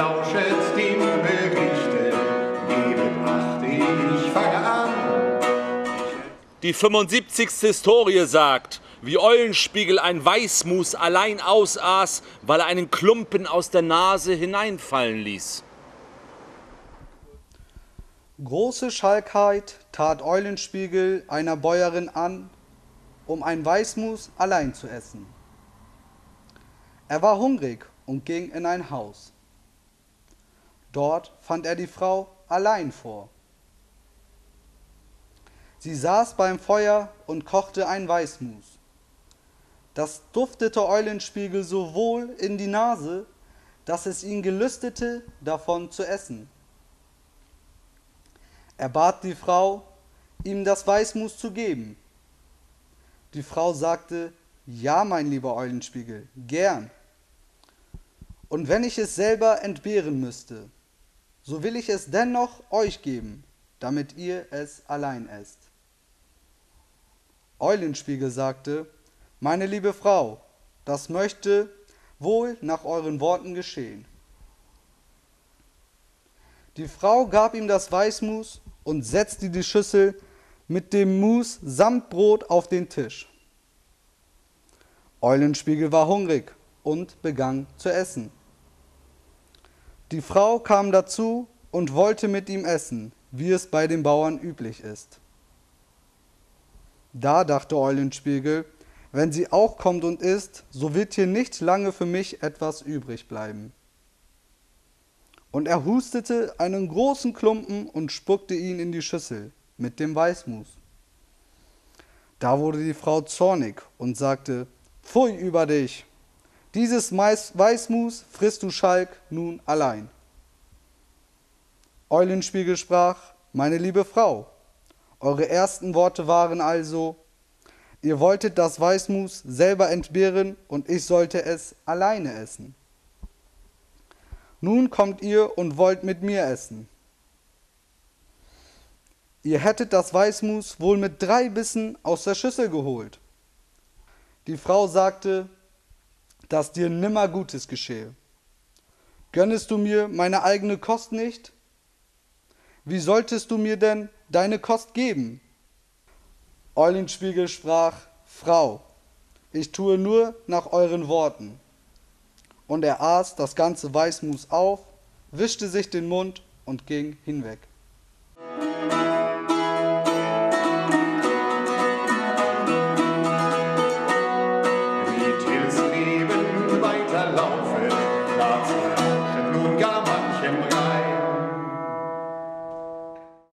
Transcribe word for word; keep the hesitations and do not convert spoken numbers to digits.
lauschet dem Berichte, gebet acht, ich fange an. Die fünfundsiebzigste Historie sagt, wie Eulenspiegel ein Weißmus allein ausaß, weil er einen Klumpen aus der Nase hineinfallen ließ. Große Schalkheit tat Eulenspiegel einer Bäuerin an, um ein Weißmus allein zu essen. Er war hungrig und ging in ein Haus. Dort fand er die Frau allein vor. Sie saß beim Feuer und kochte ein Weißmus. Das duftete Eulenspiegel so wohl in die Nase, dass es ihn gelüstete, davon zu essen. Er bat die Frau, ihm das Weißmus zu geben. Die Frau sagte, ja, mein lieber Eulenspiegel, gern. Und wenn ich es selber entbehren müsste, so will ich es dennoch euch geben, damit ihr es allein esst. Eulenspiegel sagte, meine liebe Frau, das möchte wohl nach euren Worten geschehen. Die Frau gab ihm das Weißmus und setzte die Schüssel mit dem Mus samt Brot auf den Tisch. Eulenspiegel war hungrig und begann zu essen. Die Frau kam dazu und wollte mit ihm essen, wie es bei den Bauern üblich ist. Da dachte Eulenspiegel, wenn sie auch kommt und isst, so wird hier nicht lange für mich etwas übrig bleiben. Und er hustete einen großen Klumpen und spuckte ihn in die Schüssel mit dem Weißmus. Da wurde die Frau zornig und sagte, pfui über dich, dieses Weißmus frisst du Schalk nun allein. Eulenspiegel sprach, meine liebe Frau, eure ersten Worte waren also, ihr wolltet das Weißmus selber entbehren und ich sollte es alleine essen. Nun kommt ihr und wollt mit mir essen. Ihr hättet das Weißmus wohl mit drei Bissen aus der Schüssel geholt. Die Frau sagte, dass dir nimmer Gutes geschehe. Gönnest du mir meine eigene Kost nicht? Wie solltest du mir denn deine Kost geben? Eulenspiegel sprach, Frau, ich tue nur nach euren Worten. Und er aß das ganze Weißmus auf, wischte sich den Mund und ging hinweg.